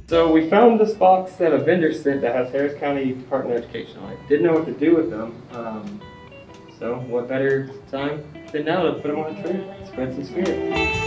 So we found this box that a vendor sent that has Harris County Department of Education on it. Didn't know what to do with them. So what better time than now to put them on a tree, spread some spirit.